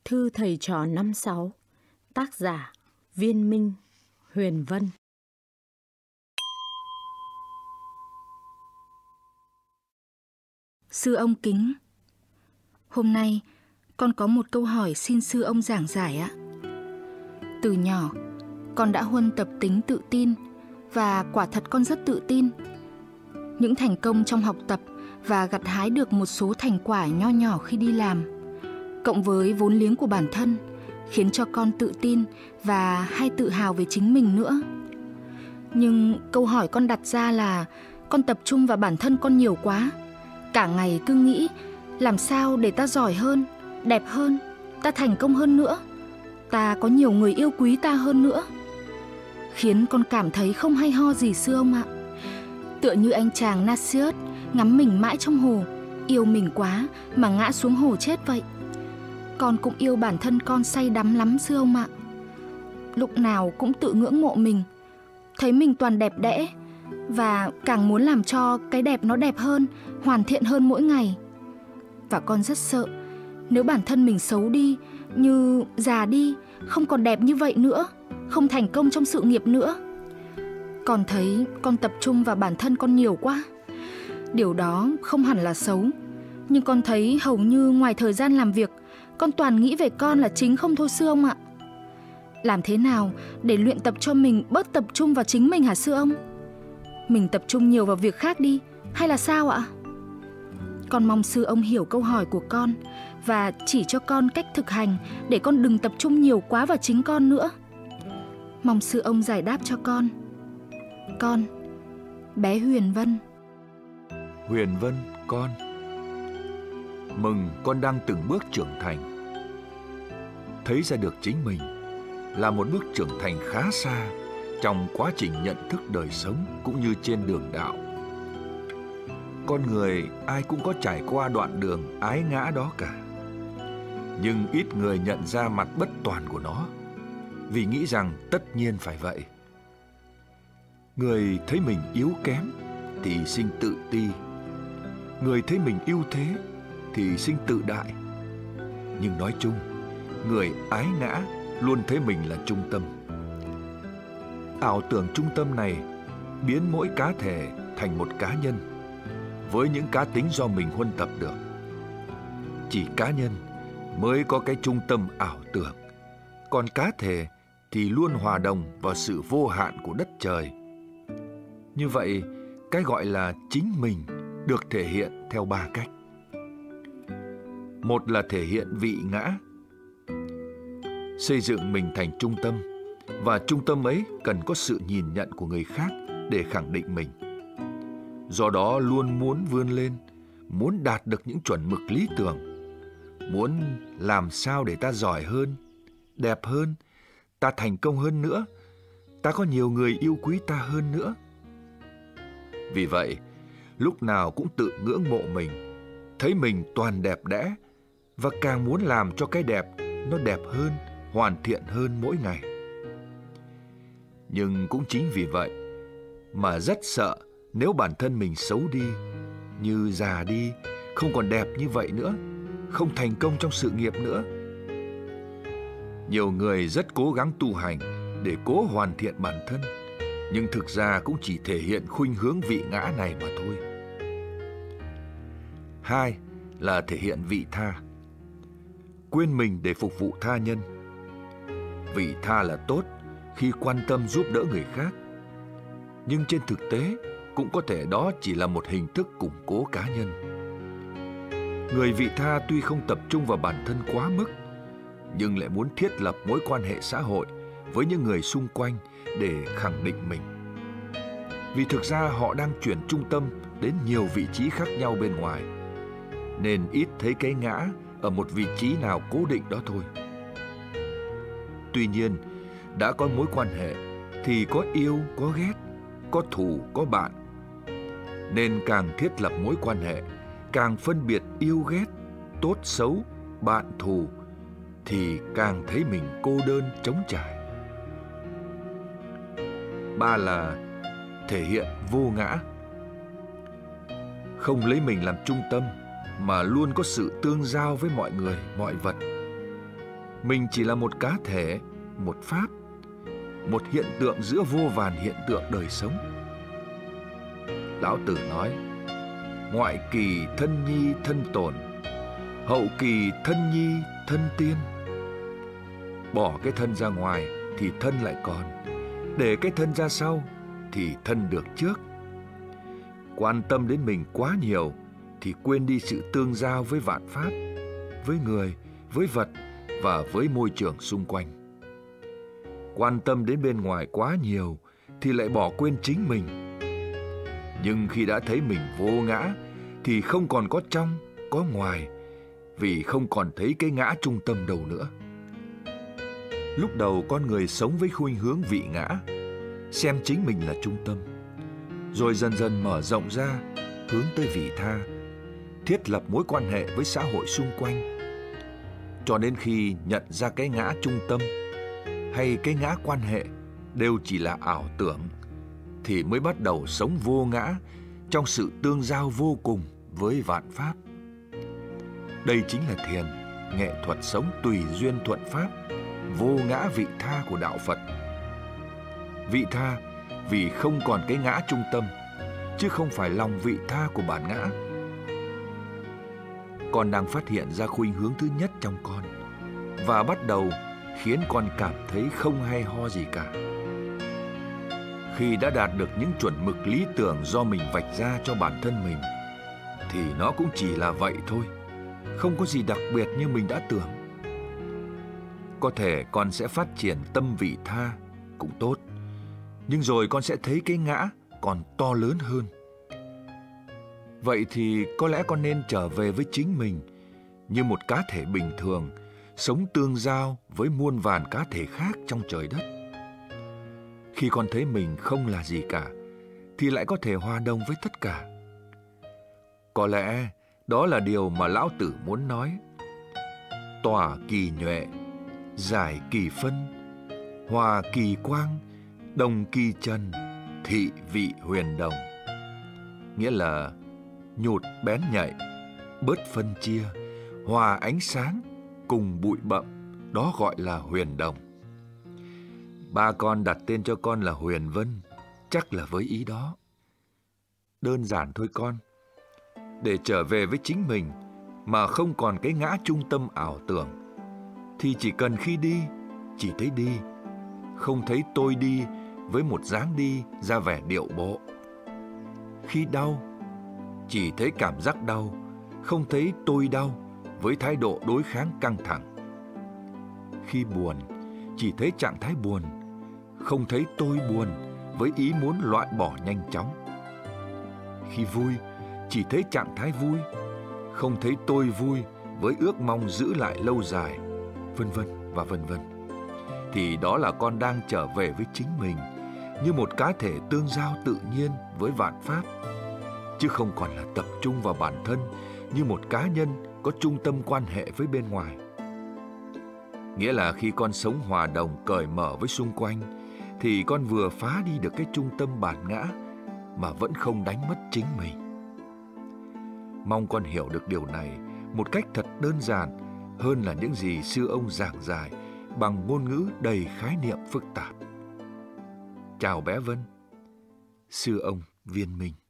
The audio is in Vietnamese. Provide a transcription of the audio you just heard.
Thư thầy trò năm 6. Tác giả Viên Minh, Huyền Vân. Sư ông kính, hôm nay con có một câu hỏi xin sư ông giảng giải ạ. Từ nhỏ, con đã huân tập tính tự tin và quả thật con rất tự tin. Những thành công trong học tập và gặt hái được một số thành quả nho nhỏ khi đi làm, cộng với vốn liếng của bản thân, khiến cho con tự tin và hay tự hào về chính mình nữa. Nhưng câu hỏi con đặt ra là con tập trung vào bản thân con nhiều quá. Cả ngày cứ nghĩ làm sao để ta giỏi hơn, đẹp hơn, ta thành công hơn nữa, ta có nhiều người yêu quý ta hơn nữa, khiến con cảm thấy không hay ho gì sư ông ạ. Tựa như anh chàng Narcissus ngắm mình mãi trong hồ, yêu mình quá mà ngã xuống hồ chết vậy. Con cũng yêu bản thân con say đắm lắm sư ông ạ. Lúc nào cũng tự ngưỡng mộ mình, thấy mình toàn đẹp đẽ, và càng muốn làm cho cái đẹp nó đẹp hơn, hoàn thiện hơn mỗi ngày. Và con rất sợ nếu bản thân mình xấu đi, như già đi, không còn đẹp như vậy nữa, không thành công trong sự nghiệp nữa. Con thấy con tập trung vào bản thân con nhiều quá. Điều đó không hẳn là xấu, nhưng con thấy hầu như ngoài thời gian làm việc, con toàn nghĩ về con là chính không thôi sư ông ạ. Làm thế nào để luyện tập cho mình bớt tập trung vào chính mình hả sư ông? Mình tập trung nhiều vào việc khác đi, hay là sao ạ? Con mong sư ông hiểu câu hỏi của con và chỉ cho con cách thực hành để con đừng tập trung nhiều quá vào chính con nữa. Mong sư ông giải đáp cho con. Con, bé Huyền Vân. Huyền Vân, con. Mừng con đang từng bước trưởng thành. Thấy ra được chính mình là một bước trưởng thành khá xa trong quá trình nhận thức đời sống cũng như trên đường đạo. Con người ai cũng có trải qua đoạn đường ái ngã đó cả. Nhưng ít người nhận ra mặt bất toàn của nó, vì nghĩ rằng tất nhiên phải vậy. Người thấy mình yếu kém thì sinh tự ti. Người thấy mình ưu thế thì sinh tự đại. Nhưng nói chung, người ái ngã luôn thấy mình là trung tâm. Ảo tưởng trung tâm này biến mỗi cá thể thành một cá nhân với những cá tính do mình huân tập được. Chỉ cá nhân mới có cái trung tâm ảo tưởng, còn cá thể thì luôn hòa đồng vào sự vô hạn của đất trời. Như vậy, cái gọi là chính mình được thể hiện theo 3 cách. Một là thể hiện vị ngã, xây dựng mình thành trung tâm, và trung tâm ấy cần có sự nhìn nhận của người khác để khẳng định mình. Do đó luôn muốn vươn lên, muốn đạt được những chuẩn mực lý tưởng, muốn làm sao để ta giỏi hơn, đẹp hơn, ta thành công hơn nữa, ta có nhiều người yêu quý ta hơn nữa. Vì vậy, lúc nào cũng tự ngưỡng mộ mình, thấy mình toàn đẹp đẽ, và càng muốn làm cho cái đẹp nó đẹp hơn, hoàn thiện hơn mỗi ngày. Nhưng cũng chính vì vậy mà rất sợ nếu bản thân mình xấu đi, như già đi, không còn đẹp như vậy nữa, không thành công trong sự nghiệp nữa. Nhiều người rất cố gắng tu hành để cố hoàn thiện bản thân, nhưng thực ra cũng chỉ thể hiện khuynh hướng vị ngã này mà thôi. 2 là thể hiện vị tha, quên mình để phục vụ tha nhân. Vị tha là tốt khi quan tâm giúp đỡ người khác, nhưng trên thực tế cũng có thể đó chỉ là một hình thức củng cố cá nhân. Người vị tha tuy không tập trung vào bản thân quá mức, nhưng lại muốn thiết lập mối quan hệ xã hội với những người xung quanh để khẳng định mình. Vì thực ra họ đang chuyển trung tâm đến nhiều vị trí khác nhau bên ngoài, nên ít thấy cái ngã ở một vị trí nào cố định đó thôi. Tuy nhiên, đã có mối quan hệ thì có yêu, có ghét, có thù, có bạn. Nên càng thiết lập mối quan hệ, càng phân biệt yêu ghét, tốt xấu, bạn thù, thì càng thấy mình cô đơn trống trải. 3 là thể hiện vô ngã, không lấy mình làm trung tâm mà luôn có sự tương giao với mọi người, mọi vật. mình chỉ là một cá thể, một pháp, một hiện tượng giữa vô vàn hiện tượng đời sống. Lão Tử nói: ngoại kỳ thân nhi thân tồn, hậu kỳ thân nhi thân tiên. Bỏ cái thân ra ngoài thì thân lại còn, để cái thân ra sau thì thân được trước. Quan tâm đến mình quá nhiều thì quên đi sự tương giao với vạn pháp, với người, với vật và với môi trường xung quanh. Quan tâm đến bên ngoài quá nhiều thì lại bỏ quên chính mình. Nhưng khi đã thấy mình vô ngã thì không còn có trong, có ngoài, vì không còn thấy cái ngã trung tâm đâu nữa. Lúc đầu con người sống với khuynh hướng vị ngã, xem chính mình là trung tâm, rồi dần dần mở rộng ra hướng tới vị tha, thiết lập mối quan hệ với xã hội xung quanh. Cho đến khi nhận ra cái ngã trung tâm hay cái ngã quan hệ đều chỉ là ảo tưởng, thì mới bắt đầu sống vô ngã trong sự tương giao vô cùng với vạn pháp. Đây chính là thiền, nghệ thuật sống tùy duyên thuận pháp, vô ngã vị tha của đạo Phật. Vị tha vì không còn cái ngã trung tâm, chứ không phải lòng vị tha của bản ngã. Con đang phát hiện ra khuynh hướng thứ nhất trong con, và bắt đầu khiến con cảm thấy không hay ho gì cả. Khi đã đạt được những chuẩn mực lý tưởng do mình vạch ra cho bản thân mình, thì nó cũng chỉ là vậy thôi, không có gì đặc biệt như mình đã tưởng. Có thể con sẽ phát triển tâm vị tha cũng tốt, nhưng rồi con sẽ thấy cái ngã còn to lớn hơn. Vậy thì có lẽ con nên trở về với chính mình như một cá thể bình thường, sống tương giao với muôn vàn cá thể khác trong trời đất. Khi con thấy mình không là gì cả, thì lại có thể hòa đồng với tất cả. Có lẽ đó là điều mà Lão Tử muốn nói. Tỏa kỳ nhuệ, giải kỳ phân, hòa kỳ quang, đồng kỳ trần, thị vị huyền đồng. Nghĩa là nhột bén nhạy, bớt phân chia, hòa ánh sáng, cùng bụi bặm, đó gọi là huyền đồng. Ba con đặt tên cho con là Huyền Vân, chắc là với ý đó. Đơn giản thôi con. Để trở về với chính mình mà không còn cái ngã trung tâm ảo tưởng, thì chỉ cần khi đi, chỉ thấy đi, không thấy tôi đi với một dáng đi ra vẻ điệu bộ. Khi đau, chỉ thấy cảm giác đau, không thấy tôi đau với thái độ đối kháng căng thẳng. Khi buồn, chỉ thấy trạng thái buồn, không thấy tôi buồn với ý muốn loại bỏ nhanh chóng. Khi vui, chỉ thấy trạng thái vui, không thấy tôi vui với ước mong giữ lại lâu dài, vân vân và vân vân. Thì đó là con đang trở về với chính mình như một cá thể tương giao tự nhiên với vạn pháp, chứ không còn là tập trung vào bản thân như một cá nhân có trung tâm quan hệ với bên ngoài. Nghĩa là khi con sống hòa đồng cởi mở với xung quanh, thì con vừa phá đi được cái trung tâm bản ngã mà vẫn không đánh mất chính mình. Mong con hiểu được điều này một cách thật đơn giản hơn là những gì sư ông giảng giải bằng ngôn ngữ đầy khái niệm phức tạp. Chào bé Vân. Sư ông Viên Minh.